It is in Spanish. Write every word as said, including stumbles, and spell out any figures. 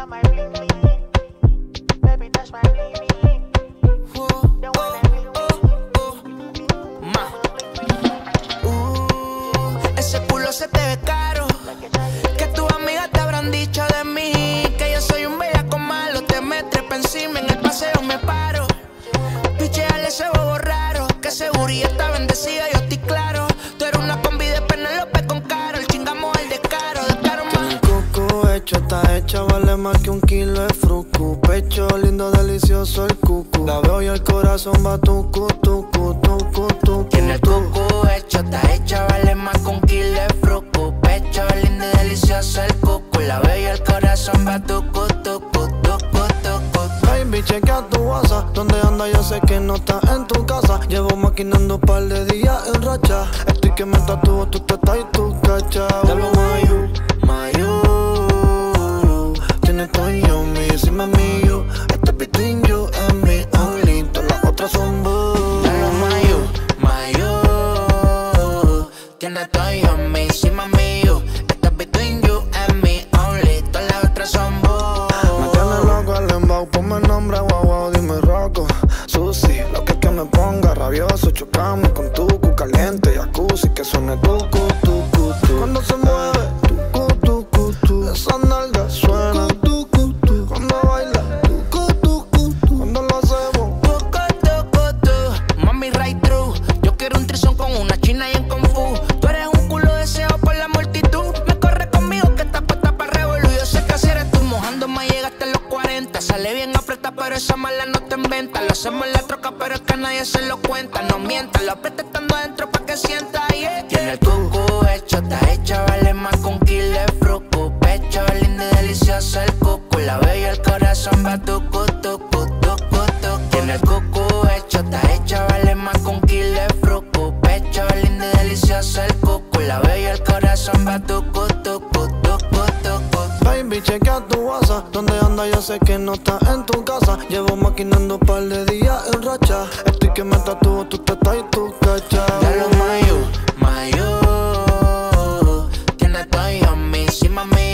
my bling bling. Baby, that's my bling bling. The one I bling bling. Ma. Uh, ese culo se te ve caro. Que tus amigas te habrán dicho de mí. Que yo soy un bellaco malo. Te me trepa encima, en el paseo me paro. Picheale ese bobo raro. Que seguridad está bendecida, yo estoy claro. Tú eres una combi de Penélope con Karol. Chingamos el descaro, descaro más. El coco hecho, está hecha, vale más que un kilo de frucu. Pecho lindo, delicioso el cucu. La veo y el corazón va tucu, tucu, tucu, tucu. Tiene el cucu hecho, está hecha, vale más que un kilo de frucu. Pecho lindo y delicioso el cucu. La veo y el corazón va tucu, tucu, tucu, tucu. Baby, chequea tu WhatsApp. ¿Dónde anda? Yo sé que no estás en tu casa. Llevo maquinando un par de días en racha. Estoy que me tatúo, tú te estás y tú cachao. De lo mayu, mayu. Tienes todo y yo, mi, encima mío. Este between you and me only. Todas las otras son boo. De lo mayu, mayu. Tienes todo y yo, mi, encima mío. Esto es between you and me only. Todas las otras son boo. Me tiene loco el embau, ponme nombre, guau, guau, dime roco. Susi, lo que es que me ponga rabioso. Chocamos con tucu, caliente, jacuzzi. Que suene tucu, tucu, tu. Cuando se mueve, tucu, tucu, tu. Esas nalgas suenan tucu, tu. Cuando baila, tucu, tucu, tu. Cuando lo hacemos, Tucu, tucu, tu. Mami, right through. Yo quiero un trisón con una china y en Kung Fu. Tú eres un culo deseado por la multitud. Me corre conmigo que estás puesta para revolver. Yo sé que así eres tú, mojándome llegaste a los cuarenta. Sale bien apretada, pero esa mala no te inventa. Lo hacemos en la troca, pero es que nadie se lo cuenta. No mientas, lo aprieta estando adentro pa' que sienta, yeah. Tiene el cucu hecho, está hecha, vale más que un kilo de frucu. Pecho lindo y delicioso el cucu. La veo y el corazón va tucu, tucu, tucu, tucu. Tiene el cucu hecho, está hecha, vale más que un kilo de frucu. Pecho lindo y delicioso el cucu. La veo y el corazón va tucu, tucu, tucu, tucu. baby, chequea tu WhatsApp. ¿Dónde anda? Yo sé que no estás en tu casa. Llevo maquinando un par de días en racha. Estoy que me tatúo, tú te estás y tú cachao. De lo mayu, mayu. Tienes todo y yo, mi, encima mío.